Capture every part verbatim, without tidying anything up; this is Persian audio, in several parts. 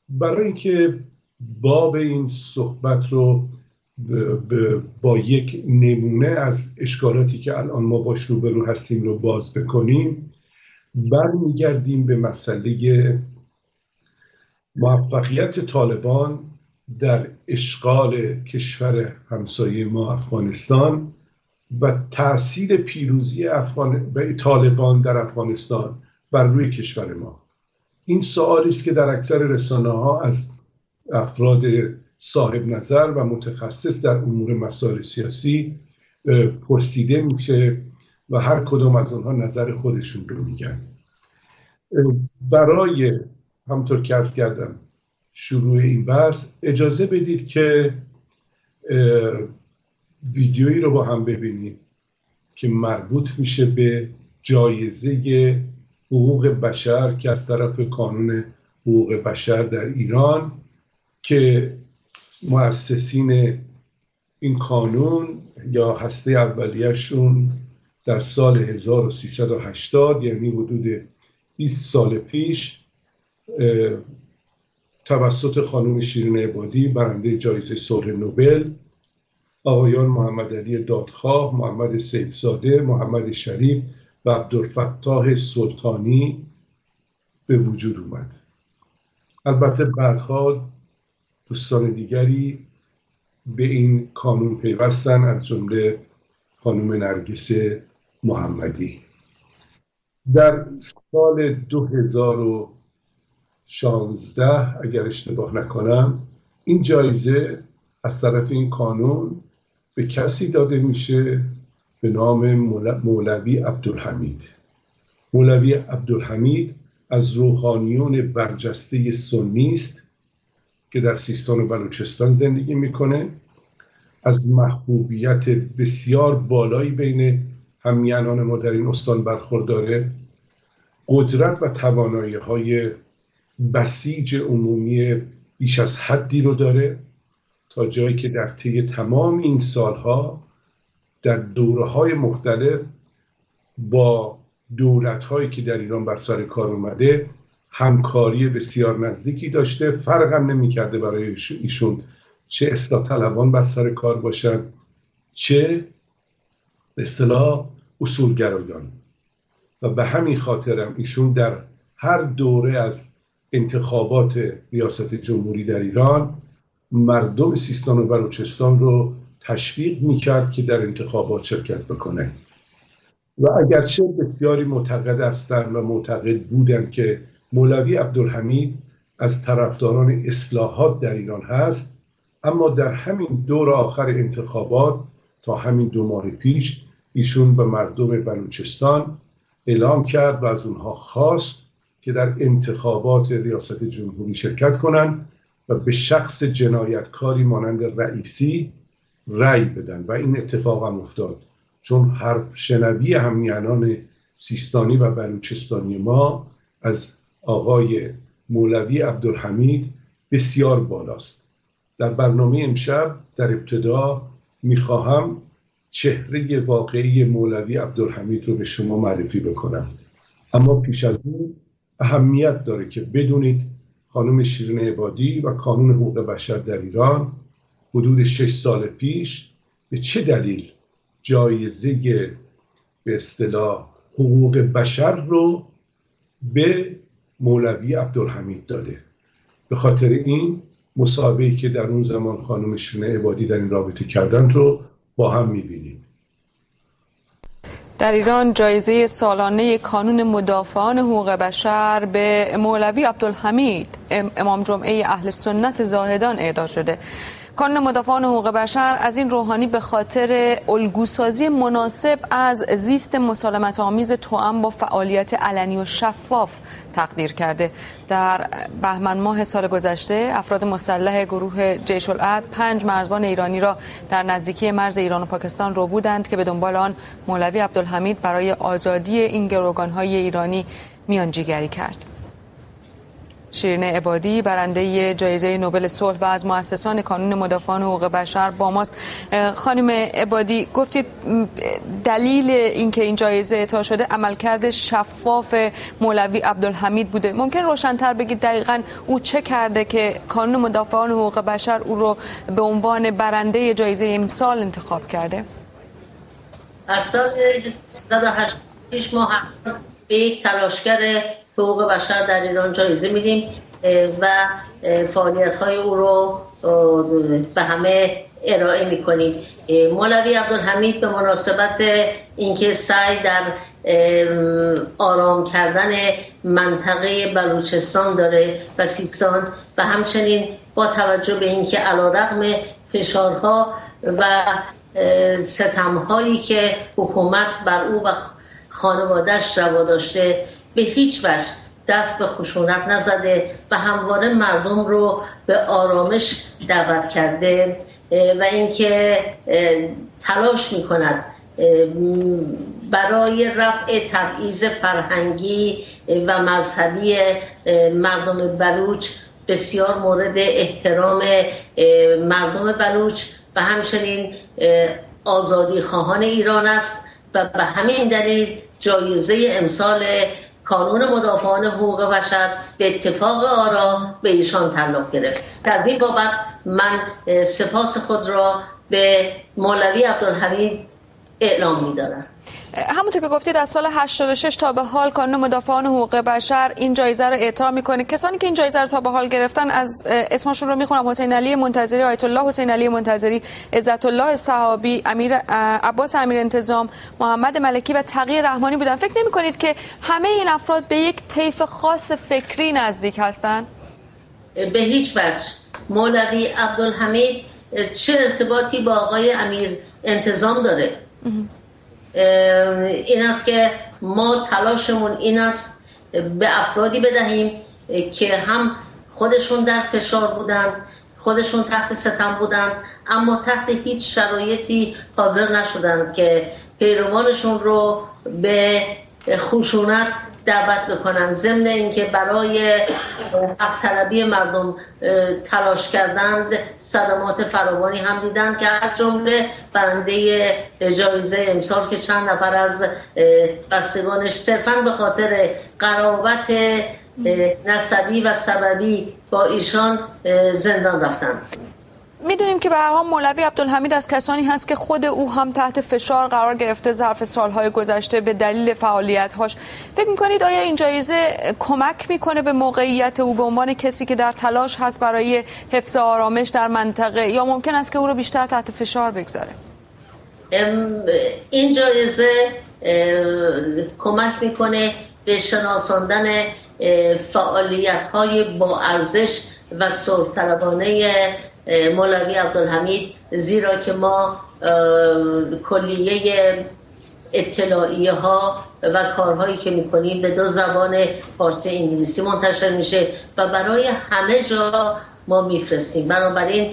برای اینکه باب این صحبت رو با یک نمونه از اشکالاتی که الان ما باش روبرو هستیم رو باز بکنیم، برمیگردیم به مسئله موفقیت طالبان در اشغال کشور همسایه ما افغانستان و تأثیر پیروزی افغان... طالبان در افغانستان بر روی کشور ما. این سوالی است که در اکثر رسانه‌ها از افراد صاحب نظر و متخصص در امور مسائل سیاسی پرسیده میشه و هر کدام از آنها نظر خودشون رو میگن. برای همونطور که عرض کردم شروع این بحث اجازه بدید که ویدیویی رو با هم ببینیم که مربوط میشه به جایزه حقوق بشر که از طرف کانون حقوق بشر در ایران که مؤسسین این کانون یا هسته اولیه‌شون در سال هزار و سیصد و هشتاد، یعنی حدود بیست سال پیش، توسط خانم شیرین عبادی برنده جایزه صلح نوبل، آقایان محمد علی دادخواه، محمد سیفزاده، محمد شریف و عبدالفتاح سلطانی به وجود اومد. البته بعدها دوستان دیگری به این کانون پیوستن، از جمله خانم نرگس محمدی. در سال دو هزار و شانزده اگر اشتباه نکنم این جایزه از طرف این کانون به کسی داده میشه به نام مولوی عبدالحمید. مولوی عبدالحمید از روحانیون برجسته سنی است که در سیستان و بلوچستان زندگی میکنه. از محبوبیت بسیار بالایی بین همیهنان ما در این استان برخورداره. قدرت و توانایی‌های بسیج عمومی بیش از حدی رو داره، تا جایی که در طی تمام این سالها در دوره‌های مختلف با دولت‌هایی که در ایران بر سر کار اومده همکاری بسیار نزدیکی داشته. فرق هم نمی‌کرده برای ایشون چه اصلاح طلبان بر سر کار باشن، چه به اصطلاح اصولگرایان. و به همین خاطرم ایشون در هر دوره از انتخابات ریاست جمهوری در ایران مردم سیستان و بلوچستان رو تشویق میکرد که در انتخابات شرکت بکنه. و اگرچه بسیاری معتقد هستند و معتقد بودند که مولوی عبدالحمید از طرفداران اصلاحات در ایران هست، اما در همین دور آخر انتخابات تا همین دو ماه پیش ایشون به مردم بلوچستان اعلام کرد و از اونها خواست که در انتخابات ریاست جمهوری شرکت کنند و به شخص جنایتکاری مانند رئیسی رأی بدن. و این اتفاق هم افتاد، چون حرف شنوی همیهنان سیستانی و بلوچستانی ما از آقای مولوی عبدالحمید بسیار بالاست. در برنامه امشب در ابتدا میخواهم چهره واقعی مولوی عبدالحمید رو به شما معرفی بکنم، اما پیش از این اهمیت داره که بدونید خانم شیرین عبادی و کانون حقوق بشر در ایران حدود شش سال پیش به چه دلیل جایزه به اصطلاح حقوق بشر رو به مولوی عبدالحمید داده. به خاطر این مصاحبه‌ای که در اون زمان خانم شیرین عبادی در این رابطه کردن رو با هم می‌بینیم. در ایران جایزه سالانه کانون مدافعان حقوق بشر به مولوی عبدالحمید امام جمعه اهل سنت زاهدان اهدا شده. کانون مدافعان حقوق بشر از این روحانی به خاطر الگوسازی مناسب از زیست مسالمت آمیز توأم با فعالیت علنی و شفاف تقدیر کرده. در بهمن ماه سال گذشته افراد مسلح گروه جیش العدل پنج مرزبان ایرانی را در نزدیکی مرز ایران و پاکستان رو بودند که به دنبال آن مولوی عبدالحمید برای آزادی این گروگان‌های ایرانی میانجیگری کرد. شیرین عبادی برنده جایزه نوبل صلح و از مؤسسان کانون مدافعان حقوق بشر با ماست. خانم عبادی، گفتید دلیل اینکه این جایزه اعطا شده عملکرد شفاف مولوی عبدالحمید بوده. ممکن روشن‌تر بگید دقیقاً او چه کرده که کانون مدافعان حقوق بشر او رو به عنوان برنده جایزه امسال انتخاب کرده؟ از سال سیصد و هشتاد و شش ما به یک تلاشگر حقوق بشر در ایران جایزه میدیم و فعالیت‌های او رو به همه ارائه میکنیم. مولوی عبدالحمید به مناسبت اینکه سعی در آرام کردن منطقه بلوچستان داره و سیستان و همچنین با توجه به اینکه علیرغم فشارها و ستم‌هایی که حکومت بر او و خانواده‌اش روا داشته به هیچ وجه دست به خشونت نزده و همواره مردم رو به آرامش دعوت کرده و اینکه تلاش می‌کند برای رفع تبعیض فرهنگی و مذهبی مردم بلوچ بسیار مورد احترام مردم بلوچ و همچنین آزادی خواهان ایران است و به همین دلیل جایزه امسال کانون مدافعان حقوق بشر به اتفاق آرا به ایشان تعلق گرفت. از این بابت من سپاس خود را به مولوی عبدالحمید اعلام می‌دارم. همونطور که گفتید از سال هشتاد و شش تا به حال کانون مدافعان حقوق بشر این جایزه رو اعطا میکنه. کسانی که این جایزه رو تا به حال گرفتن از اسمشون رو میخونم: حسین علی منتظری، آیت الله حسین علی منتظری، عزت الله صحابی، امیر عباس امیر انتظام، محمد ملکی و تقی رحمانی بودن. فکر نمی کنید که همه این افراد به یک طیف خاص فکری نزدیک هستند؟ به هیچ وجه. مولوی عبدالحمید چه ارتباطی با آقای امیر انتظام داره؟ این است که ما تلاشمون این است به افرادی بدهیم که هم خودشون در فشار بودن، خودشون تحت ستم بودن، اما تحت هیچ شرایطی حاضر نشدن که پیروانشون رو به خشونت دعوت بکنن، ضمن اینکه برای حق طلبی مردم تلاش کردند. صدمات فراوانی هم دیدن که از جمله برنده جایزه امسال که چند نفر از بستگانش صرفاً به خاطر قرابت نسبی و سببی با ایشان زندان رفتند. میدونیم که به هر حال مولوی عبدالحمید از کسانی هست که خود او هم تحت فشار قرار گرفته ظرف سالهای گذشته به دلیل فعالیت‌هاش. فکر می‌کنید آیا این جایزه کمک می‌کنه به موقعیت او به عنوان کسی که در تلاش هست برای حفظ آرامش در منطقه، یا ممکن است که او رو بیشتر تحت فشار بگذاره؟ این جایزه کمک می‌کنه به شناساندن فعالیت‌های با ارزش و صلح‌طلبانه مولوی عبدالحمید، زیرا که ما کلیه اطلاعیه ها و کارهایی که میکنیم به دو زبان فارسی انگلیسی منتشر میشه و برای همه جا ما میفرستیم. بنابراین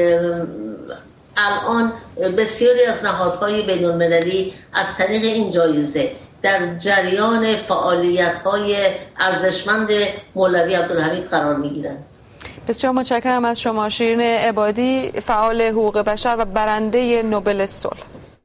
الان بسیاری از نهادهای بین المللی از طریق این جایزه در جریان فعالیت‌های ارزشمند مولوی عبدالحمید قرار میگیرند. بسیار متشکرم از شما شیرین عبادی، فعال حقوق بشر و برنده نوبل صلح.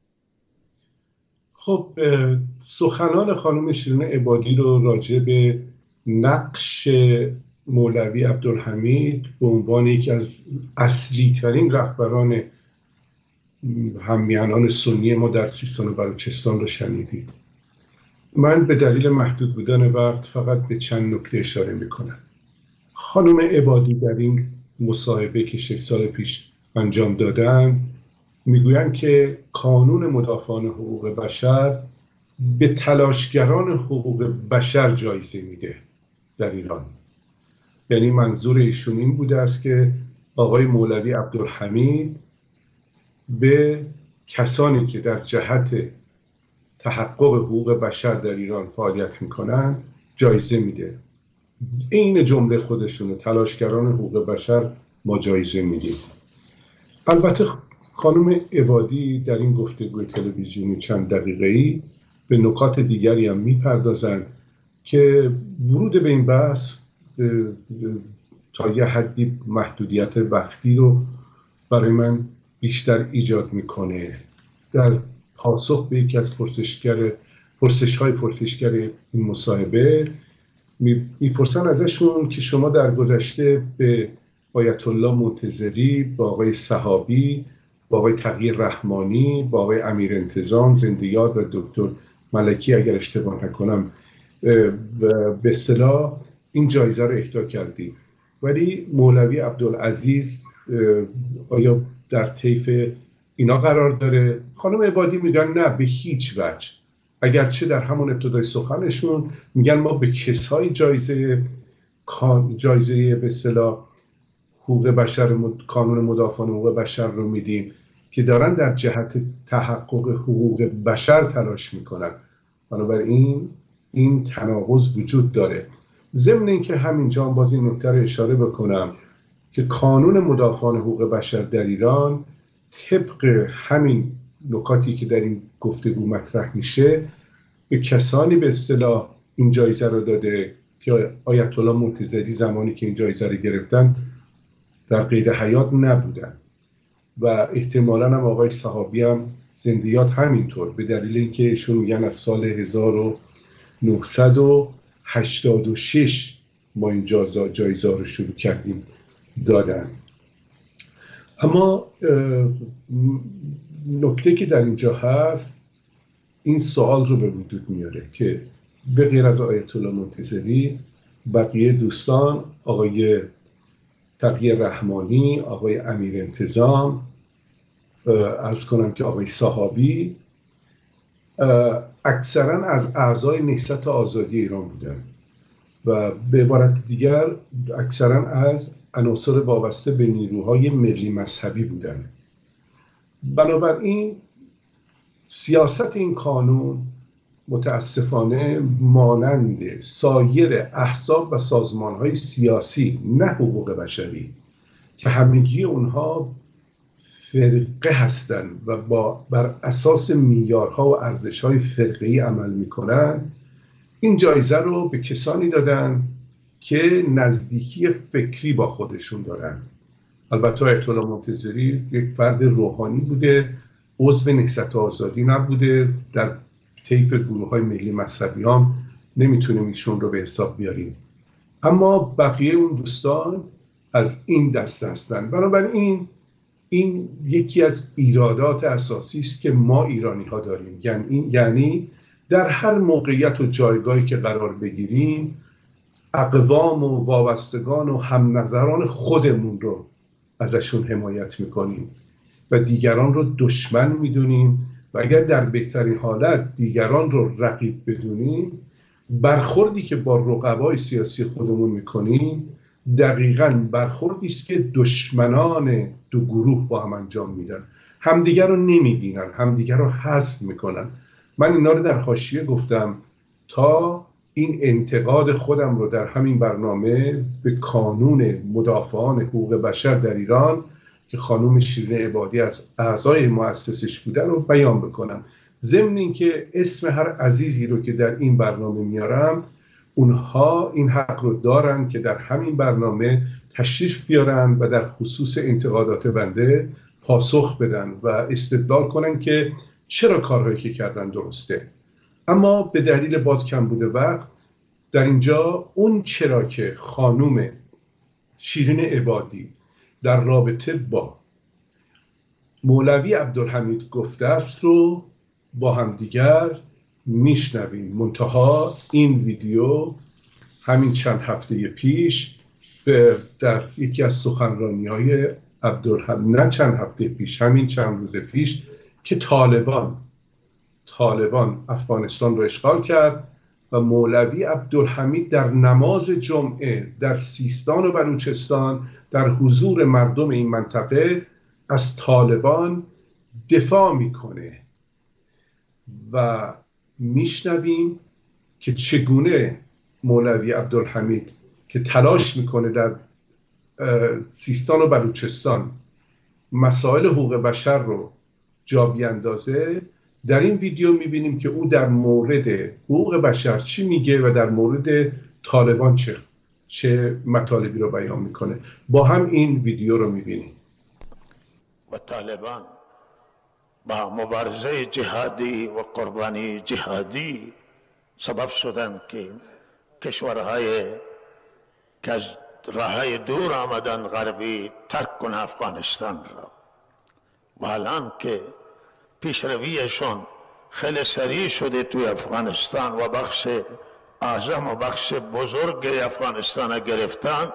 خب سخنان خانم شیرین عبادی رو راجع به نقش مولوی عبدالحمید به عنوان یکی از اصلی ترین رهبران هممیهنان سنی ما در سیستان و بلوچستان رو شنیدید. من به دلیل محدود بودن وقت فقط به چند نکته اشاره میکنم. خانم عبادی در این مصاحبه که شش سال پیش انجام دادن میگویند که کانون مدافعان حقوق بشر به تلاشگران حقوق بشر جایزه میده در ایران. یعنی منظور ایشون این بوده است که آقای مولوی عبدالحمید به کسانی که در جهت تحقق حقوق بشر در ایران فعالیت میکنن جایزه میده. این جمله خودشونه، تلاشگران حقوق بشر ما جایزه میدیم. البته خانم عبادی در این گفتگوی تلویزیونی چند دقیقه‌ای به نکات دیگری هم میپردازند که ورود به این بحث تا یه حدی محدودیت وقتی رو برای من بیشتر ایجاد میکنه. در پاسخ به یکی از پرسشگر پرسش های پرسشگر این مصاحبه میپرسن ازشون که شما در گذشته به آیت الله منتظری، با آقای صحابی، با آقای تقی رحمانی، با آقای امیر انتظام زنده یاد و دکتر ملکی اگر اشتباه نکنم به اصطلاح این جایزه رو اهدا کردید، ولی مولوی عبدالعزیز آیا در طیف اینا قرار داره؟ خانم عبادی میگن نه به هیچ وجه، اگرچه در همون ابتدای سخنشون میگن ما به کسای جایزه جایزه به اصطلاح حقوق بشر، کانون مدافعان حقوق بشر رو میدیم که دارن در جهت تحقق حقوق بشر تلاش میکنن. بنابراین این تناقض وجود داره. ضمن اینکه همینجا باز این نکته رو اشاره بکنم که کانون مدافعان حقوق بشر در ایران طبق همین نکاتی که در این گفتگو مطرح میشه به کسانی به اصطلاح این جایزه رو داده که آیت الله منتظری زمانی که این جایزه رو گرفتن در قید حیات نبودن و احتمالاً هم آقای صحابی هم زندیات همینطور، به دلیل اینکه ایشون میگن از سال هزار و نهصد و هشتاد و شش ما این جایزه رو شروع کردیم دادن. اما نکته که در اینجا هست این سوال رو به وجود میاره که به غیر از آیت الله منتظری بقیه دوستان، آقای تقی رحمانی، آقای امیر انتظام، عرض کنم که آقای صحابی، اکثرا از اعضای نهضت آزادی ایران بودن و به عبارت دیگر اکثرا از عناصر وابسته به نیروهای ملی مذهبی بودن. بنابراین سیاست این قانون متاسفانه مانند سایر احزاب و سازمانهای سیاسی، نه حقوق بشری، که همگی اونها فرقه هستند و با بر اساس معیارها و ارزش‌های فرقه‌ای عمل می‌کنن، این جایزه رو به کسانی دادن که نزدیکی فکری با خودشون دارن. البته آیت الله منتظری یک فرد روحانی بوده، عضو نهضت آزادی نبوده، در طیف گروه‌های ملی مذهبی هم نمیتونیم ایشون رو به حساب بیاریم، اما بقیه اون دوستان از این دسته هستن. بنابراین این یکی از ایرادات اساسی است که ما ایرانی ها داریم، یعنی یعنی در هر موقعیت و جایگاهی که قرار بگیریم اقوام و وابستگان و هم نظران خودمون رو ازشون حمایت میکنیم و دیگران رو دشمن میدونیم و اگر در بهترین حالت دیگران رو رقیب بدونیم، برخوردی که با رقبای سیاسی خودمون میکنیم دقیقاً برخوردی است که دشمنان دو گروه با هم انجام میدن، همدیگر رو نمیبینن، همدیگر رو حذف میکنن. من اینا رو در حاشیه گفتم تا این انتقاد خودم رو در همین برنامه به کانون مدافعان حقوق بشر در ایران که خانم شیرین عبادی از اعضای مؤسسش بودن رو بیان بکنم. ضمن اینکه اسم هر عزیزی رو که در این برنامه میارم اونها این حق رو دارن که در همین برنامه تشریف بیارن و در خصوص انتقادات بنده پاسخ بدن و استدلال کنن که چرا کارهایی که کردن درسته. اما به دلیل باز کم بوده وقت در اینجا اون چرا که خانم شیرین عبادی در رابطه با مولوی عبدالحمید گفته است رو با هم دیگر میشنویم. منتها این ویدیو همین چند هفته پیش در یکی از سخنرانی‌های عبدالحمید، نه چند هفته پیش، همین چند روز پیش که طالبان طالبان افغانستان رو اشغال کرد و مولوی عبدالحمید در نماز جمعه در سیستان و بلوچستان در حضور مردم این منطقه از طالبان دفاع میکنه و میشنویم که چگونه مولوی عبدالحمید که تلاش میکنه در سیستان و بلوچستان مسائل حقوق بشر رو جا بیندازه. در این ویدیو میبینیم که او در مورد حقوق بشر چی میگه و در مورد طالبان چه چه مطالبی رو بیان میکنه. با هم این ویدیو رو میبینیم. و طالبان با مبارزه جهادی و قربانی جهادی سبب شدن که کشورهای که از راههای دور آمدن غربی ترک کنه افغانستان را و الان که پیشرویشون خیلی سریع شده توی افغانستان و بخش اعظم و بخش بزرگ افغانستان گرفتن،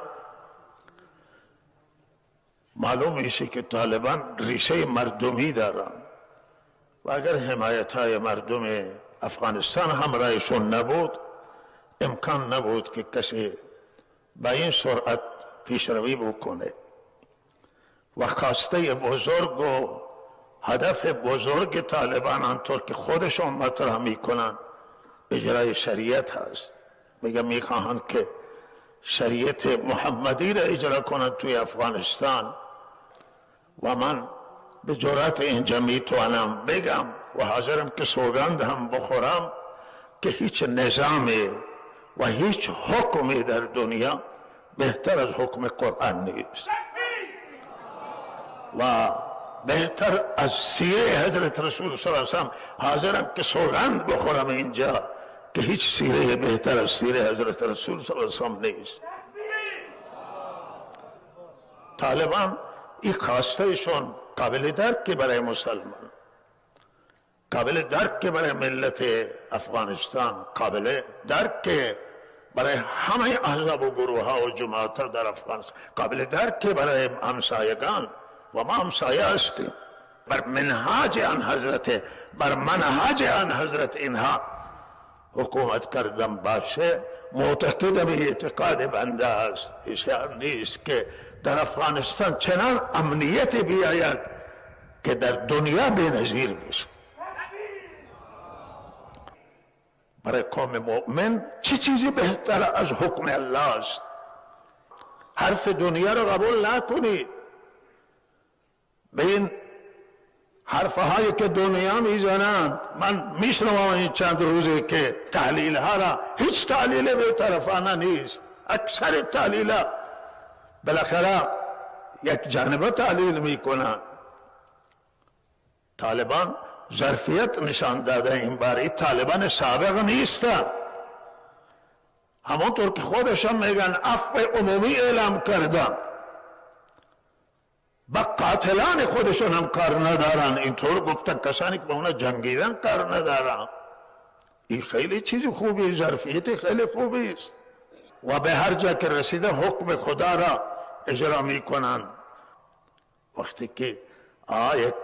معلوم میشه که طالبان ریشه مردمی دارن و اگر حمایت های مردم افغانستان همراهشون نبود امکان نبود که کسی با این سرعت پیشروی بکنه و خواسته بزرگ و هدف بزرگ طالبان آنطور که خودشون مطرح میکنن اجرای شریعت هست. میگه میخواهند که شریعت محمدی را اجرا کنند توی افغانستان و من به جرأت اینجا میتوانم بگم و حاضرم که سوگند هم بخورم که هیچ نظامی و هیچ حکمی در دنیا بهتر از حکم قرآن نیست و بهتر از سیره حضرت رسول صلی الله علیه وسلم. حاضرم که سوگند بخورم اینجا که هیچ سیره بهتر از سیره حضرت رسول صلی الله علیه وسلم نیست. طالبان این خواستهشون قابل درک برای مسلمان، قابل درک برای ملت افغانستان، قابل درک برای همه احزاب و گروه ها و جماعت ها در افغانستان، قابل درک برای همسایگان و ما همسایه هستیم. بر منهاج آن حضرت بر منهاج آن حضرت اینها حکومت کردن باشه. معتقدم اعتقاد بنده است اشار نیست که در افغانستان چنان امنیت بیاید که در دنیا بی نظیر بشه. برای قوم مؤمن چه چیزی بهتر از حکم الله است؟ حرف دنیا رو قبول نکنید. به این حرفهایی که دنیا میزنند من میشنوم این چند روزه که تحلیل ها را هیچ تحلیل به طرفانه نیست. اکثر تحلیل ها بالاخره یک جانبه تحلیل میکنند. طالبان ظرفیت نشان داده این باری طالبان سابق نیستن. همونطور که خودشان میگن عفو عمومی اعلام کردن، با قاتلان خودشون هم کار ندارن. اینطور گفتن کسانی که با اونا جنگیدن کار ندارن. این خیلی چیز خوبی، ظرفیت خیلی خوبی است و به هر جا که رسیده حکم خدا را اجرا میکنن. وقتی که آیت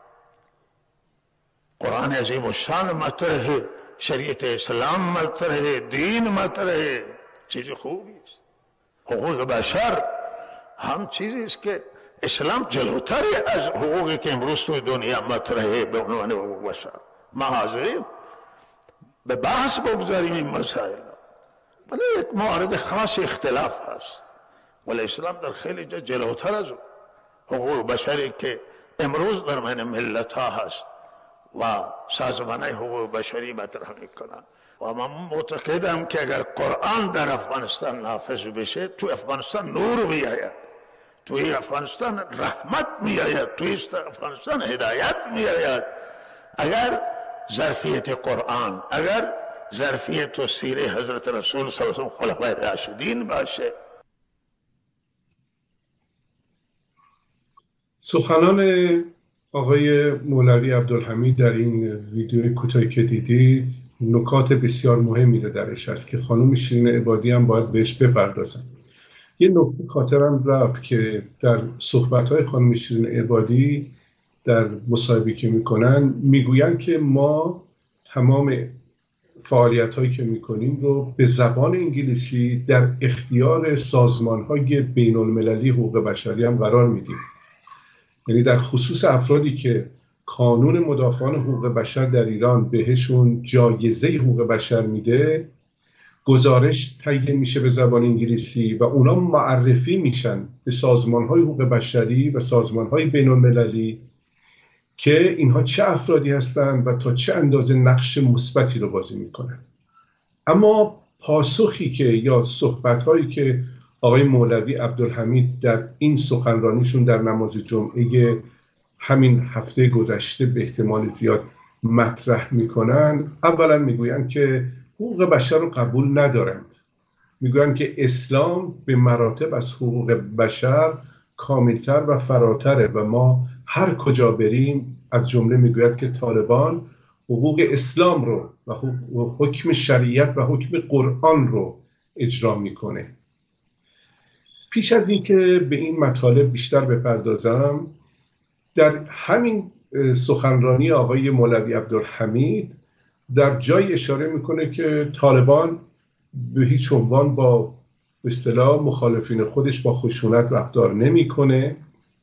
قرآن عظیم الشان مطرح، شریعت اسلام مطرح، دین مطرح، چیز خوبی است. حقوق بشر هم چیزی است که اسلام جلوتری از حقوقی که امروز توی دنیا مطرحه به عنوان حقوق بشر. ما حاضریم به بحث بگذاریم این مسائل، ولی یک مورد خاص اختلاف هست، ولی اسلام در خیلی جا جلوتر از حقوق بشری که امروز در بین ملت ها هست و سازمان حقوق بشری مطرح میکنن. و من معتقدم که اگر قرآن در افغانستان نافذ بشه تو افغانستان نور میآید، توی افغانستان رحمت میآید، توی افغانستان هدایت میآید. اگر ظرفیت قرآن، اگر ظرفیت و سیره حضرت رسول صلی الله علیه و آله خلفای راشدین باشه. سخنان آقای مولوی عبدالحمید در این ویدیوی کوتاهی که دیدید نکات بسیار مهمی رو درش هست که خانم شیرین عبادی هم باید بهش بپردازن. یه نکته خاطرم رفت که در صحبت‌های خانم شیرین عبادی در مصاحبه‌ای که میکنن میگویند که ما تمام فعالیت‌هایی که میکنیم رو به زبان انگلیسی در اختیار سازمان‌های بین‌المللی حقوق بشری هم قرار میدیم. یعنی در خصوص افرادی که قانون مدافعان حقوق بشر در ایران بهشون جایزه حقوق بشر میده، گزارش تهیه میشه به زبان انگلیسی و اونا معرفی میشن به سازمان‌های حقوق بشری و سازمان‌های بین‌المللی که اینها چه افرادی هستند و تا چه اندازه نقش مثبتی رو بازی میکنن. اما پاسخی که یا صحبت‌هایی که آقای مولوی عبدالحمید در این سخنرانیشون در نماز جمعه همین هفته گذشته به احتمال زیاد مطرح میکنن، اولا میگویند که حقوق بشر رو قبول ندارند، میگویند که اسلام به مراتب از حقوق بشر کاملتر و فراتره و ما هر کجا بریم، از جمله میگوید که طالبان حقوق اسلام رو و حکم شریعت و حکم قرآن رو اجرا میکنه. پیش از اینکه به این مطالب بیشتر بپردازم، در همین سخنرانی آقای مولوی عبدالحمید در جای اشاره میکنه که طالبان به هیچ عنوان با به اصطلاح مخالفین خودش با خشونت رفتار نمیکنه،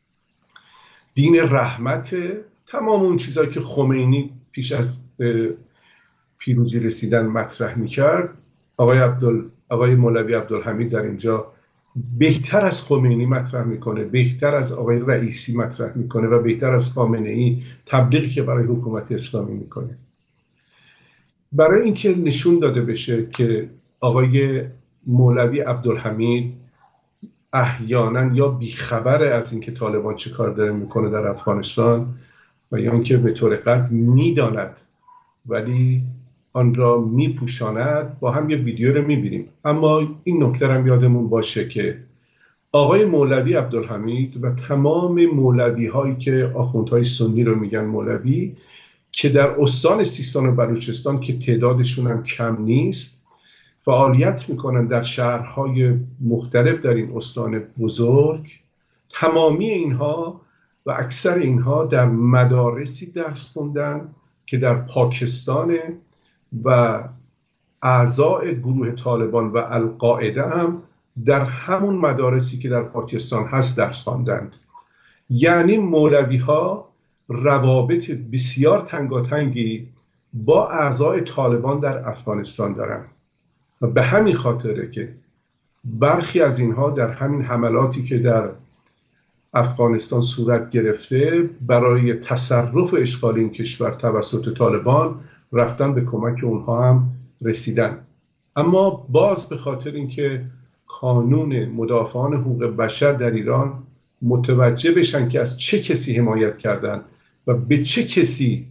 دین رحمت، تمام اون چیزایی که خمینی پیش از پیروزی رسیدن مطرح میکرد، آقای عبدال آقای مولوی عبدالحمید در اینجا بهتر از خمینی مطرح میکنه، بهتر از آقای رئیسی مطرح میکنه و بهتر از خامنه‌ای تبلیغی که برای حکومت اسلامی میکنه. برای اینکه نشون داده بشه که آقای مولوی عبدالحمید احیانا یا بیخبره از اینکه طالبان چه کار داره میکنه در افغانستان و یا اینکه به طور قطع میداند ولی آن را میپوشاند، با هم یه ویدیو رو میبینیم. اما این نکته هم یادمون باشه که آقای مولوی عبدالحمید و تمام مولوی هایی که آخوندهای سنی رو میگن مولوی، که در استان سیستان و بلوچستان که تعدادشون هم کم نیست فعالیت میکنن در شهرهای مختلف در این استان بزرگ، تمامی اینها و اکثر اینها در مدارسی درس خوندن که در پاکستان و اعضای گروه طالبان و القاعده هم در همون مدارسی که در پاکستان هست درس خواندند. یعنی مولوی ها روابط بسیار تنگاتنگی با اعضای طالبان در افغانستان دارند و به همین خاطره که برخی از اینها در همین حملاتی که در افغانستان صورت گرفته برای تصرف اشغال این کشور توسط طالبان رفتن به کمک اونها هم رسیدن. اما باز به خاطر اینکه کانون مدافعان حقوق بشر در ایران متوجه بشن که از چه کسی حمایت کردن و به چه کسی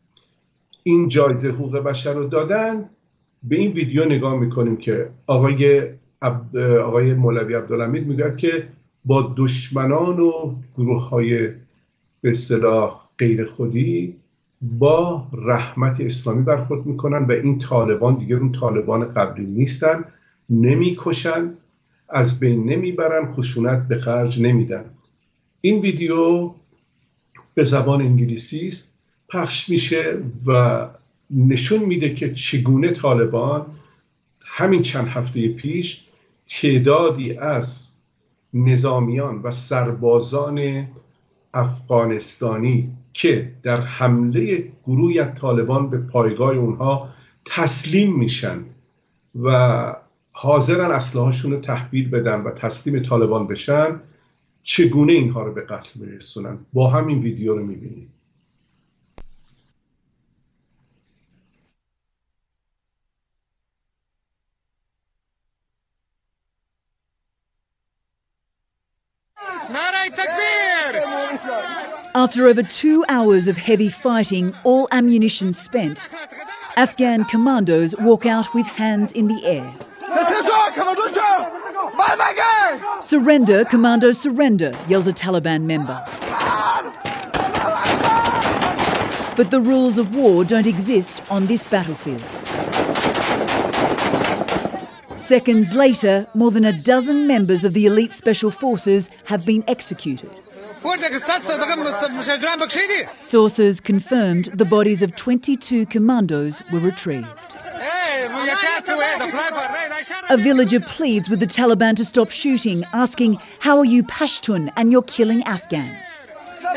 این جایزه حقوق بشر رو دادن، به این ویدیو نگاه میکنیم که آقای عب... آقای مولوی عبدالحمید میگه که با دشمنان و گروه های به اصطلاح غیر خودی با رحمت اسلامی برخورد میکنن و این طالبان دیگه اون طالبان قبلی نیستن، نمیکشن، از بین نمیبرن، خشونت به خرج نمیدن. این ویدیو به زبان انگلیسی است، پخش میشه و نشون میده که چگونه طالبان همین چند هفته پیش تعدادی از نظامیان و سربازان افغانستانی که در حمله گروهی از طالبان به پایگاه اونها تسلیم میشن و حاضرن اسلحه‌شون رو تحویل بدن و تسلیم طالبان بشن، چگونه اینها رو به قتل برسونن. با همین ویدیو رو میبینیم. After over two hours of heavy fighting, all ammunition spent, Afghan commandos walk out with hands in the air. Surrender, commandos, surrender, yells a Taliban member. But the rules of war don't exist on this battlefield. Seconds later, more than a dozen members of the elite special forces have been executed. Sources confirmed the bodies of twenty-two commandos were retrieved. A villager pleads with the Taliban to stop shooting, asking, "How are you Pashtun and you're killing Afghans?"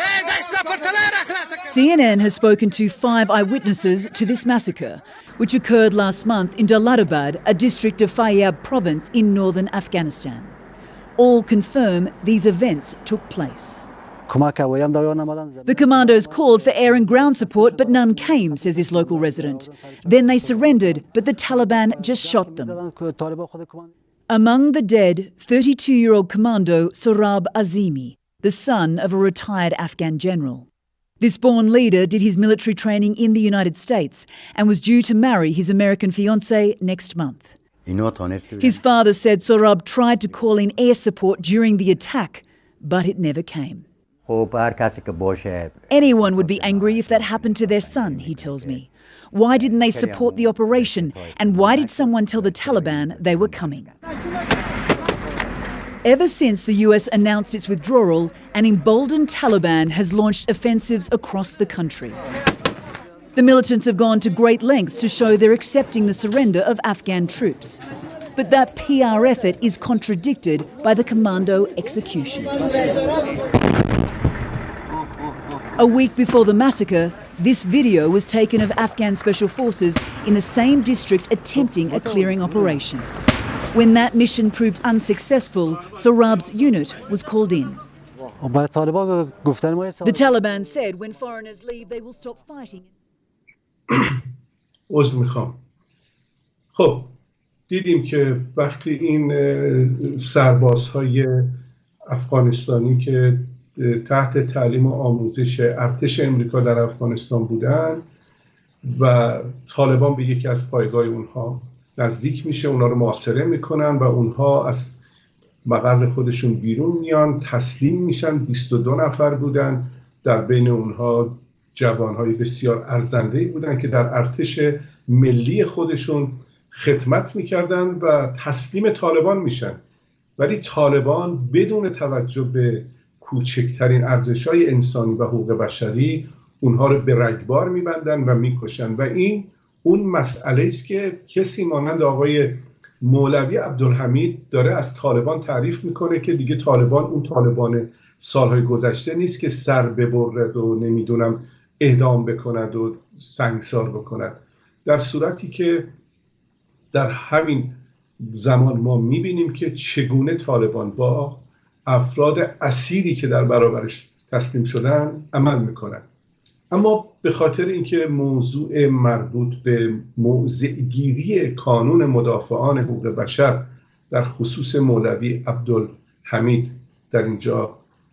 C N N has spoken to five eyewitnesses to this massacre, which occurred last month in Jalalabad, a district of Faryab province in northern Afghanistan. All confirm these events took place. The commandos called for air and ground support, but none came, says this local resident. Then they surrendered, but the Taliban just shot them. Among the dead, thirty-two-year-old commando Sohrab Azimi, the son of a retired Afghan general. This born leader did his military training in the United States and was due to marry his American fiancée next month. His father said Sohrab tried to call in air support during the attack, but it never came. Anyone would be angry if that happened to their son, he tells me. Why didn't they support the operation? And why did someone tell the Taliban they were coming? Ever since the U S announced its withdrawal, an emboldened Taliban has launched offensives across the country. The militants have gone to great lengths to show they're accepting the surrender of Afghan troops. But that P R effort is contradicted by the commando execution. A week before the massacre, this video was taken of Afghan special forces in the same district attempting a clearing operation. When that mission proved unsuccessful, Sohrab's unit was called in. The Taliban said when foreigners leave, they will stop fighting. عذر میخوام. خب دیدیم که وقتی این سربازهای افغانستانی که تحت تعلیم و آموزش ارتش امریکا در افغانستان بودن و طالبان به یکی از پایگاه اونها نزدیک میشه، اونها رو محاصره میکنن و اونها از مقر خودشون بیرون میان، تسلیم میشن. بیست و دو نفر بودن، در بین اونها جوانهای بسیار ارزنده‌ای بودن که در ارتش ملی خودشون خدمت میکردن و تسلیم طالبان میشن. ولی طالبان بدون توجه به کوچکترین ارزش‌های انسانی و حقوق بشری اونها رو به رگبار میبندن و میکشن. و این اون مسئله است که کسی مانند آقای مولوی عبدالحمید داره از طالبان تعریف میکنه که دیگه طالبان اون طالبان سالهای گذشته نیست که سر ببرد و نمیدونم اعدام بکند و سنگسار بکند. در صورتی که در همین زمان ما میبینیم که چگونه طالبان با افراد اسیری که در برابرش تسلیم شدن عمل میکنن. اما به خاطر اینکه موضوع مربوط به موضع‌گیری کانون مدافعان حقوق بشر در خصوص مولوی عبدالحمید در اینجا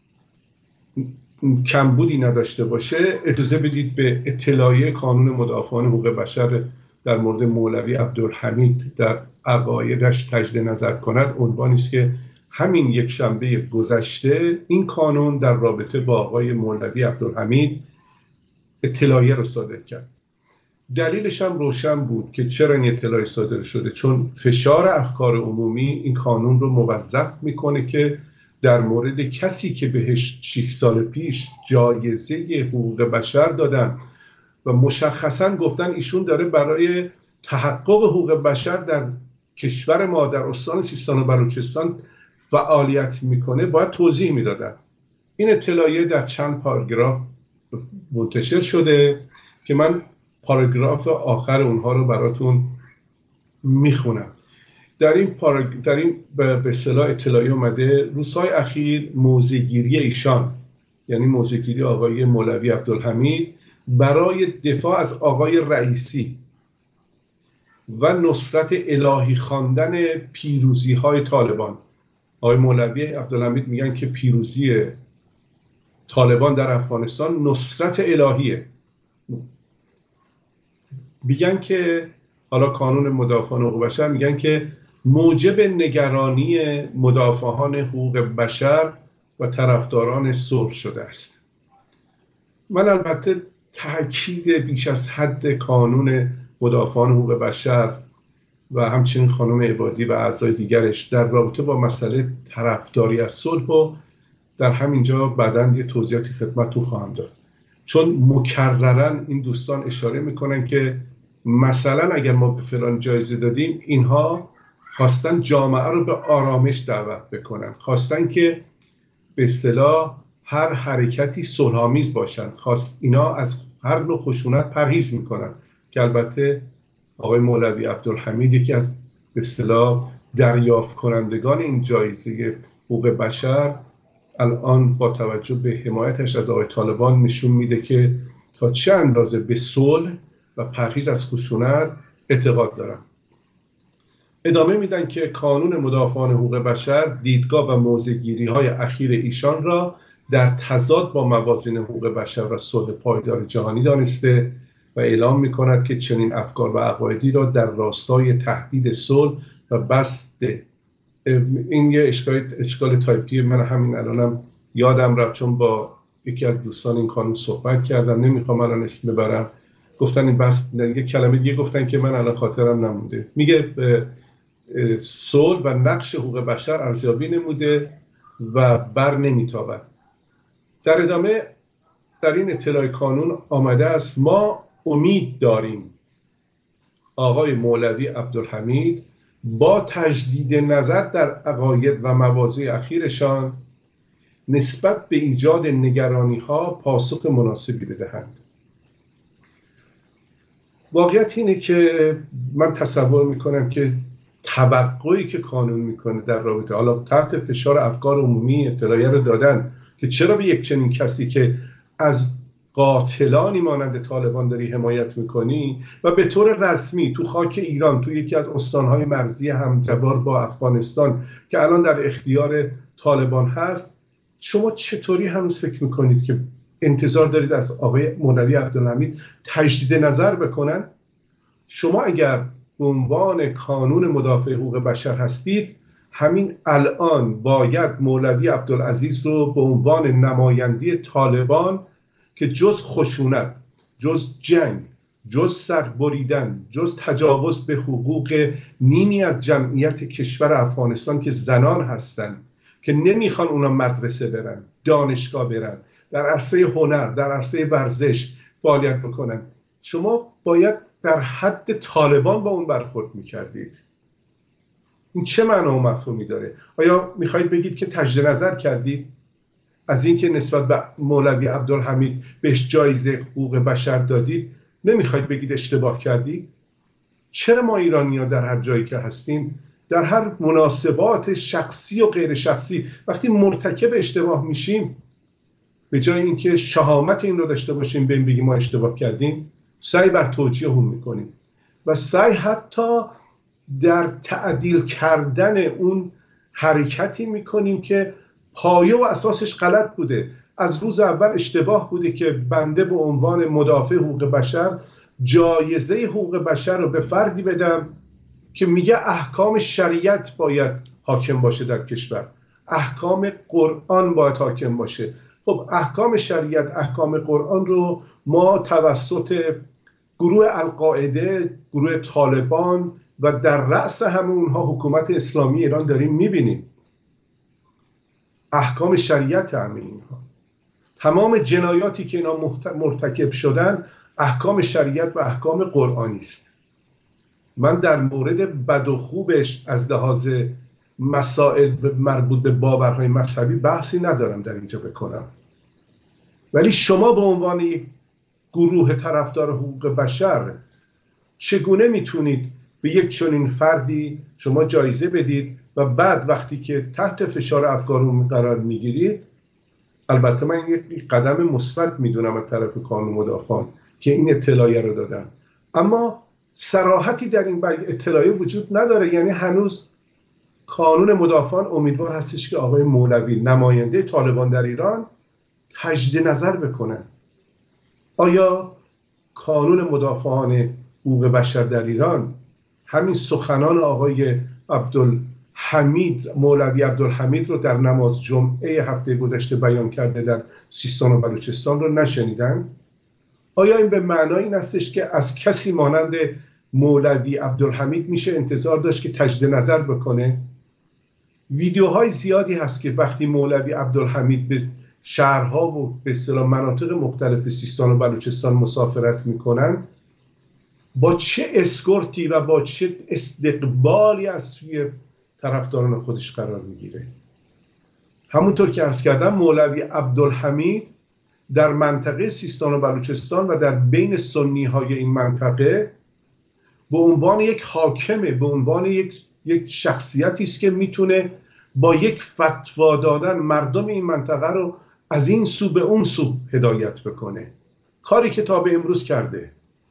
کمبودی نداشته باشه، اجازه بدید به اطلاعیه کانون مدافعان حقوق بشر در مورد مولوی عبدالحمید در عقایدش تجدید نظر کند. عنوانی است که همین یک شنبه گذشته این کانون در رابطه با آقای مولوی عبدالحمید اطلاعیه رو صادر کرد. دلیلش هم روشن بود که چرا این اطلاعیه صادر شده، چون فشار افکار عمومی این کانون رو موظف میکنه که در مورد کسی که بهش شش سال پیش جایزه حقوق بشر دادن و مشخصا گفتن ایشون داره برای تحقق حقوق بشر در کشور ما در استان سیستان و بلوچستان فعالیت میکنه، باید توضیح میدادن. این اطلاعیه در چند پاراگراف منتشر شده که من پاراگراف آخر اونها رو براتون میخونم. در این پاراگ... در این به اصطلاح اطلاعیه اومده روزهای اخیر موضع‌گیری ایشان، یعنی موضع‌گیری آقای مولوی عبدالحمید برای دفاع از آقای رئیسی و نصرت الهی خواندن پیروزی های طالبان. آقای مولوی عبدالحمید میگن که پیروزی طالبان در افغانستان نصرت الهیه. میگن که حالا کانون مدافعان حقوق بشر میگن که موجب نگرانی مدافعان حقوق بشر و طرفداران صلح شده است. من البته تاکید بیش از حد کانون مدافعان حقوق بشر و همچنین خانم عبادی و اعضای دیگرش در رابطه با مسئله طرفداری از صلح و در همینجا بعداً یه توضیحاتی خدمتتون خواهم داد، چون مکرراً این دوستان اشاره میکنن که مثلا اگر ما به فلان جایزه دادیم، اینها خواستن جامعه رو به آرامش دعوت بکنن، خواستن که به اصطلاح هر حرکتی صلح‌آمیز باشن، خواست اینا از هر نوع خشونت پرهیز میکنن که البته آقای مولوی عبدالحمید یکی از به اصطلاح دریافت کنندگان این جایزه حقوق بشر الان با توجه به حمایتش از آقای طالبان نشون میده که تا چه اندازه به صلح و پرهیز از خشونت اعتقاد دارن. ادامه میدن که کانون مدافعان حقوق بشر دیدگاه و موضع‌گیری های اخیر ایشان را در تضاد با موازین حقوق بشر و صلح پایدار جهانی دانسته و اعلام میکند که چنین افکار و عقایدی را در راستای تهدید صلح و بست، این یه اشکال اشکال تایپی من همین الانم یادم رفت چون با یکی از دوستان این کانون صحبت کردم، نمیخوام الان اسم ببرم، گفتن این بس یه کلمه دیگه گفتن که من الان خاطرم نمونده، میگه صلح و نقش حقوق بشر ارزیابی نموده و بر نمیتابد. در ادامه در این اطلاع کانون آمده است ما امید داریم آقای مولوی عبدالحمید با تجدید نظر در عقاید و مواضع اخیرشان نسبت به ایجاد نگرانی ها پاسخ مناسبی بدهند. واقعیت اینه که من تصور میکنم که توقعی که کانون میکنه در رابطه، حالا تحت فشار افکار عمومی اطلاعیه رو دادن که چرا به یک چنین کسی که از قاتلانی مانند طالبان داری حمایت میکنی و به طور رسمی تو خاک ایران تو یکی از استانهای مرزی همجوار با افغانستان که الان در اختیار طالبان هست، شما چطوری هنوز فکر میکنید که انتظار دارید از آقای مولوی عبدالحمید تجدید نظر بکنن؟ شما اگر به عنوان کانون مدافع حقوق بشر هستید، همین الان باید مولوی عبدالعزیز رو به عنوان نماینده طالبان که جز خشونت، جز جنگ، جز سربریدن، جز تجاوز به حقوق نیمی از جمعیت کشور افغانستان که زنان هستند که نمیخوان اونا مدرسه برن، دانشگاه برن، در عرصه هنر، در عرصه ورزش فعالیت بکنن، شما باید در حد طالبان با اون برخورد میکردید. این چه معنا و مفهومی داره؟ آیا میخواید بگید که تجدید نظر کردید از اینکه نسبت به مولوی عبدالحمید بهش جایزه حقوق بشر دادید؟ نمیخواید بگید اشتباه کردید؟ چرا ما ایرانی‌ها در هر جایی که هستیم، در هر مناسبات شخصی و غیر شخصی، وقتی مرتکب اشتباه میشیم، به جای اینکه شهامت این رو داشته باشیم بهم بگیم ما اشتباه کردیم، سعی بر توجیه هم میکنیم و سعی حتی در تعدیل کردن اون حرکتی میکنیم که پایه و اساسش غلط بوده. از روز اول اشتباه بوده که بنده به عنوان مدافع حقوق بشر جایزه حقوق بشر رو به فردی بدم که میگه احکام شریعت باید حاکم باشه در کشور، احکام قرآن باید حاکم باشه. خب احکام شریعت، احکام قرآن رو ما توسط گروه القاعده، گروه طالبان و در رأس همه اونها حکومت اسلامی ایران داریم میبینیم. احکام شریعت همه اینها، تمام جنایاتی که اینا مرتکب شدن احکام شریعت و احکام قرآنی است. من در مورد بد و خوبش از لحاظ مسائل مربوط به باورهای مذهبی بحثی ندارم در اینجا بکنم، ولی شما به عنوان یک گروه طرفدار حقوق بشر چگونه میتونید به یک چنین فردی شما جایزه بدید و بعد وقتی که تحت فشار افکار عمومی قرار میگیرید؟ البته من یک قدم مثبت میدونم از طرف کانون مدافعان که این اطلاعیه رو دادن، اما صراحتی در این اطلاعیه وجود نداره. یعنی هنوز کانون مدافعان امیدوار هستش که آقای مولوی نماینده طالبان در ایران تجدید نظر بکنه. آیا کانون مدافعان حقوق بشر در ایران همین سخنان آقای عبدالحمید، مولوی عبدالحمید رو در نماز جمعه هفته گذشته بیان کرده در سیستان و بلوچستان رو نشنیدن؟ آیا این به معنای این استش که از کسی مانند مولوی عبدالحمید میشه انتظار داشت که تجدید نظر بکنه؟ ویدیوهای زیادی هست که وقتی مولوی عبدالحمید به شهرها و به اصطلاح مناطق مختلف سیستان و بلوچستان مسافرت میکنن، با چه اسکورتی و با چه استقبالی از سوی طرفداران خودش قرار میگیره. همونطور که عرض کردم مولوی عبدالحمید در منطقه سیستان و بلوچستان و در بین سنی های این منطقه به عنوان یک حاکمه، به عنوان یک یک شخصیتی است که میتونه با یک فتوا دادن مردم این منطقه رو از این سو به اون سو هدایت بکنه، کاری که تا به امروز کرده.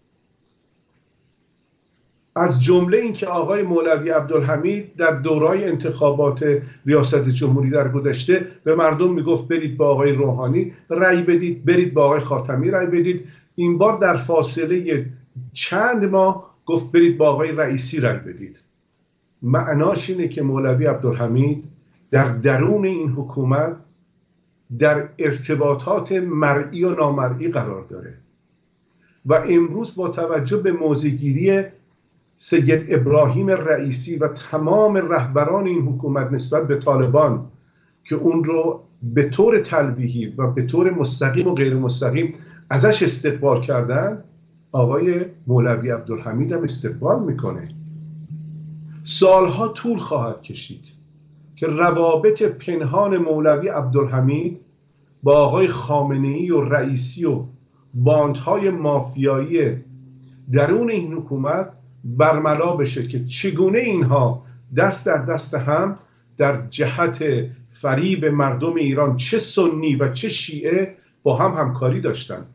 از جمله این که آقای مولوی عبدالحمید در دورای انتخابات ریاست جمهوری در گذشته به مردم میگفت برید با آقای روحانی رأی بدید، برید با آقای خاتمی رأی بدید. این بار در فاصله چند ماه گفت برید با آقای رئیسی رأی بدید. معناش اینه که مولوی عبدالحمید در درون این حکومت در ارتباطات مرئی و نامرئی قرار داره و امروز با توجه به موضع‌گیری سید ابراهیم رئیسی و تمام رهبران این حکومت نسبت به طالبان که اون رو به طور تلویحی و به طور مستقیم و غیر مستقیم ازش استقبال کردن، آقای مولوی عبدالحمید هم استقبال میکنه. سالها طول خواهد کشید که روابط پنهان مولوی عبدالحمید با آقای خامنه‌ای و رئیسی و باندهای مافیایی درون این حکومت برملا بشه که چگونه اینها دست در دست هم در جهت فریب مردم ایران چه سنی و چه شیعه با هم همکاری داشتن.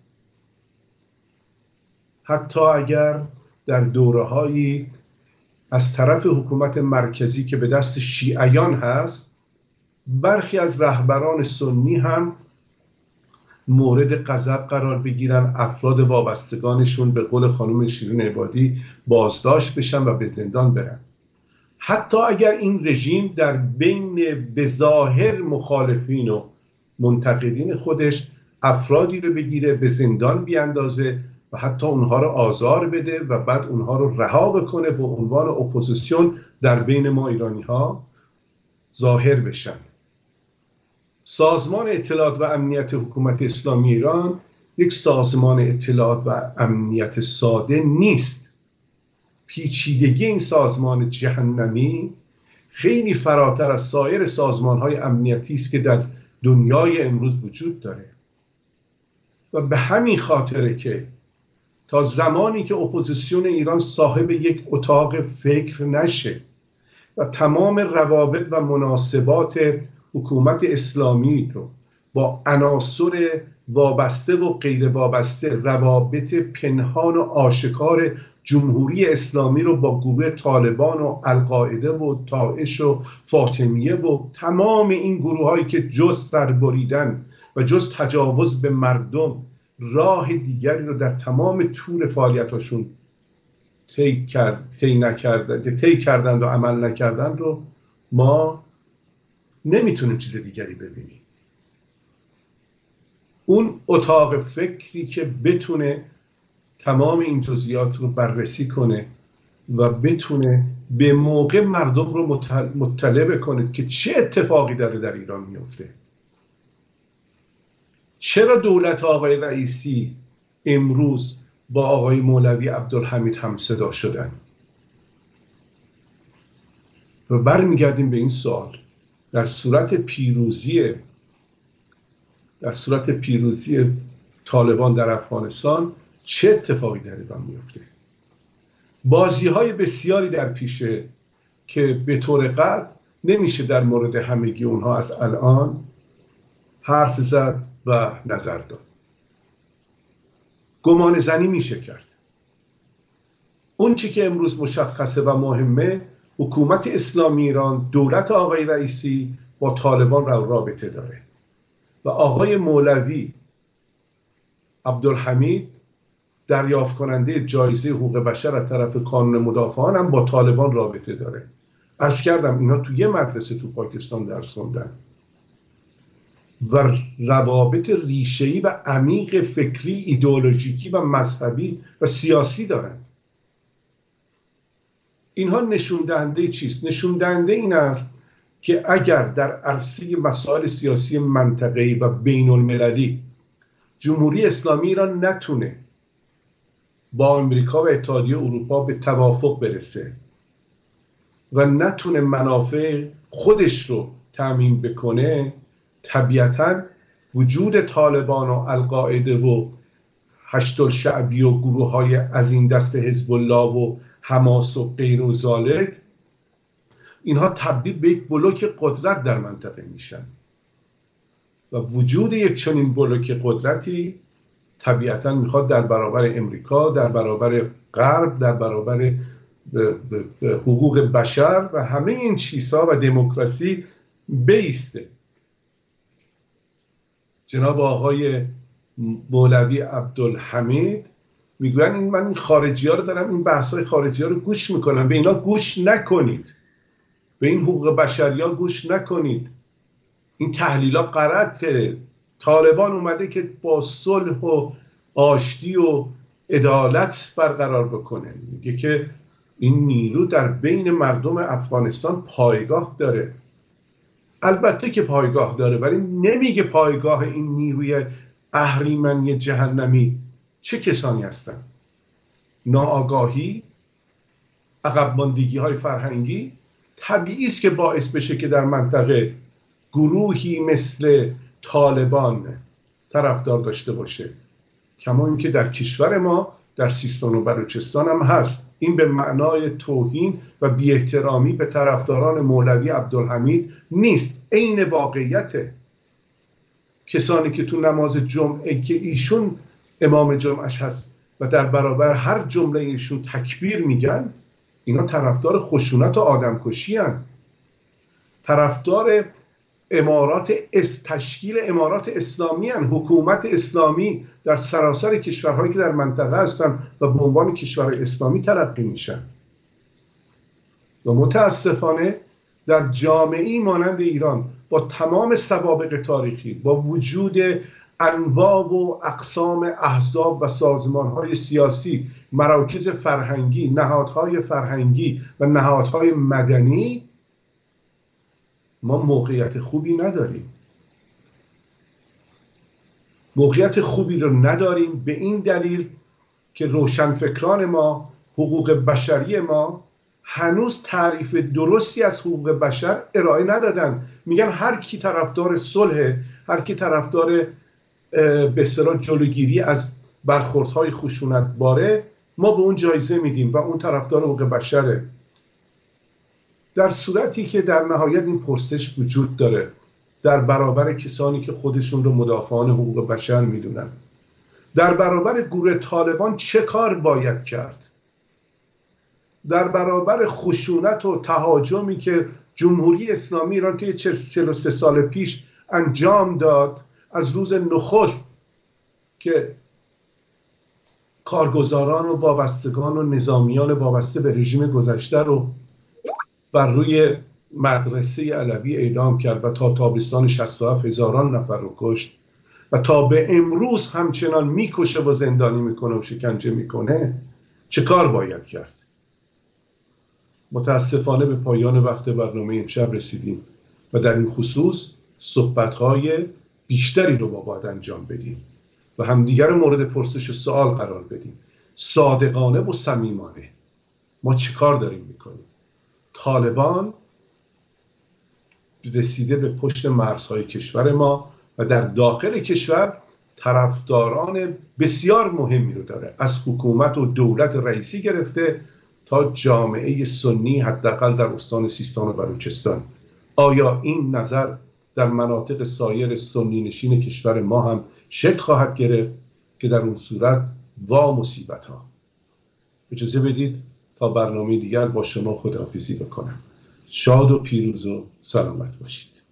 حتی اگر در دوره‌هایی از طرف حکومت مرکزی که به دست شیعیان هست، برخی از رهبران سنی هم مورد غضب قرار بگیرن، افراد وابستگانشون به قول خانم شیرین عبادی بازداشت بشن و به زندان برن. حتی اگر این رژیم در بین بظاهر مخالفین و منتقدین خودش افرادی رو بگیره به زندان بیاندازه و حتی اونها رو آزار بده و بعد اونها رو رها بکنه به عنوان اپوزیسیون در بین ما ایرانی ها ظاهر بشن. سازمان اطلاعات و امنیت حکومت اسلامی ایران یک سازمان اطلاعات و امنیت ساده نیست. پیچیدگی این سازمان جهنمی خیلی فراتر از سایر سازمان‌های امنیتی است که در دنیای امروز وجود داره و به همین خاطره که تا زمانی که اپوزیسیون ایران صاحب یک اتاق فکر نشه و تمام روابط و مناسبات حکومت اسلامی رو با عناصر وابسته و غیر وابسته، روابط پنهان و آشکار جمهوری اسلامی رو با گروه طالبان و القاعده و داعش و فاطمیه و تمام این گروه هایی که جز سربریدن و جز تجاوز به مردم راه دیگری رو در تمام طول فعالیتاشون طی کرد، طی نکردن، طی کردند و عمل نکردن رو ما نمیتونیم چیز دیگری ببینیم. اون اتاق فکری که بتونه تمام این جزئیات رو بررسی کنه و بتونه به موقع مردم رو مطلع بکنه که چه اتفاقی داره در ایران میفته. چرا دولت آقای رئیسی امروز با آقای مولوی عبدالحمید هم صدا شدن؟ و برمیگردیم به این سوال، در صورت پیروزی در صورت پیروزی طالبان در افغانستان چه اتفاقی در ایران میفته؟ بازی های بسیاری در پیشه که به طور قطع نمیشه در مورد همگی اونها از الان حرف زد و نظر داد. گمان زنی میشه کرد. اون چی که امروز مشخصه و مهمه، حکومت اسلامی ایران، دولت آقای رئیسی با طالبان را رابطه داره و آقای مولوی عبدالحمید دریافت کننده جایزه حقوق بشر از طرف کانون مدافعان هم با طالبان رابطه داره. عرض کردم اینا تو یه مدرسه تو پاکستان درس خوندن و روابط ریشه‌ای و عمیق فکری، ایدئولوژیکی و مذهبی و سیاسی دارن. اینها نشون دهنده چیست؟ نشون دهنده این است که اگر در عرصه مسائل سیاسی منطقه‌ای و بین المللی جمهوری اسلامی ایران نتونه با آمریکا و اتحادیه اروپا به توافق برسه و نتونه منافع خودش رو تامین بکنه، طبیعتاً وجود طالبان و القاعده و هشت‌الشعبی و گروه های از این دست حزب الله و حماس و غیر و ذالک اینها تبدیل به یک بلوک قدرت در منطقه میشن و وجود یک چنین بلوک قدرتی طبیعتا میخواد در برابر امریکا، در برابر غرب، در برابر حقوق بشر و همه این چیزها و دموکراسی بیسته. جناب آقای مولوی عبدالحمید میگوین این من این خارجی ها رو دارم، این بحث های خارجی ها رو گوش میکنم، به اینا گوش نکنید، به این حقوق بشری ها گوش نکنید. این تحلیل ها غلطه. طالبان اومده که با صلح و آشتی و عدالت برقرار بکنه. میگه که این نیرو در بین مردم افغانستان پایگاه داره. البته که پایگاه داره، ولی نمیگه پایگاه این نیروی اهریمنی جهنمی چه کسانی هستن. ناآگاهی، عقب ماندگی های فرهنگی طبیعی است که باعث بشه که در منطقه گروهی مثل طالبان طرفدار داشته باشه، کما اینکه در کشور ما در سیستان و بلوچستان هم هست. این به معنای توهین و بی احترامی به طرفداران مولوی عبدالحمید نیست، عین واقعیته. کسانی که تو نماز جمعه که ایشون امام جمعش هست و در برابر هر جمله ایشون تکبیر میگن، اینا طرفدار خشونت و آدمکشی هستند، طرفدار امارات اس تشکیل امارات اسلامی هستند، حکومت اسلامی در سراسر کشورهایی که در منطقه هستند و به عنوان کشور اسلامی تلقی میشن. و متاسفانه در جامعه‌ای مانند ایران با تمام سوابق تاریخی، با وجود انواع و اقسام احزاب و سازمان‌های سیاسی، مراکز فرهنگی، نهادهای فرهنگی و نهادهای مدنی، ما موقعیت خوبی نداریم. موقعیت خوبی رو نداریم به این دلیل که روشنفکران ما، حقوق بشری ما هنوز تعریف درستی از حقوق بشر ارائه ندادن. میگن هر کی طرفدار صلح، هر کی طرفدار به اصطلاح جلوگیری از برخوردهای خشونت باره، ما به اون جایزه میدیم و اون طرفدار حقوق بشره. در صورتی که در نهایت این پرسش وجود داره در برابر کسانی که خودشون رو مدافعان حقوق بشر میدونن، در برابر گروه طالبان چه کار باید کرد؟ در برابر خشونت و تهاجمی که جمهوری اسلامی ایران طی چهل و سه سال پیش انجام داد، از روز نخست که کارگزاران و وابستگان و نظامیان وابسته به رژیم گذشته رو بر روی مدرسه علوی اعدام کرد و تا تابستان شصت و هفت هزاران نفر رو کشت و تا به امروز همچنان میکشه و زندانی میکنه و شکنجه میکنه، چه کار باید کرد؟ متاسفانه به پایان وقت برنامه امشب رسیدیم و در این خصوص صحبت‌های بیشتری رو با باید انجام بدیم و همدیگر مورد پرسش و سوال قرار بدیم، صادقانه و صمیمانه. ما چه کار داریم میکنیم؟ طالبان رسیده به پشت مرزهای کشور ما و در داخل کشور طرفداران بسیار مهمی رو داره، از حکومت و دولت رئیسی گرفته تا جامعه سنی، حداقل در استان سیستان و بلوچستان. آیا این نظر در مناطق سایر سنی نشین کشور ما هم شکل خواهد گرفت که در اون صورت وا مصیبت ها؟ اجازه بدید تا برنامه دیگر با شما خداحافظی بکنم. شاد و پیروز و سلامت باشید.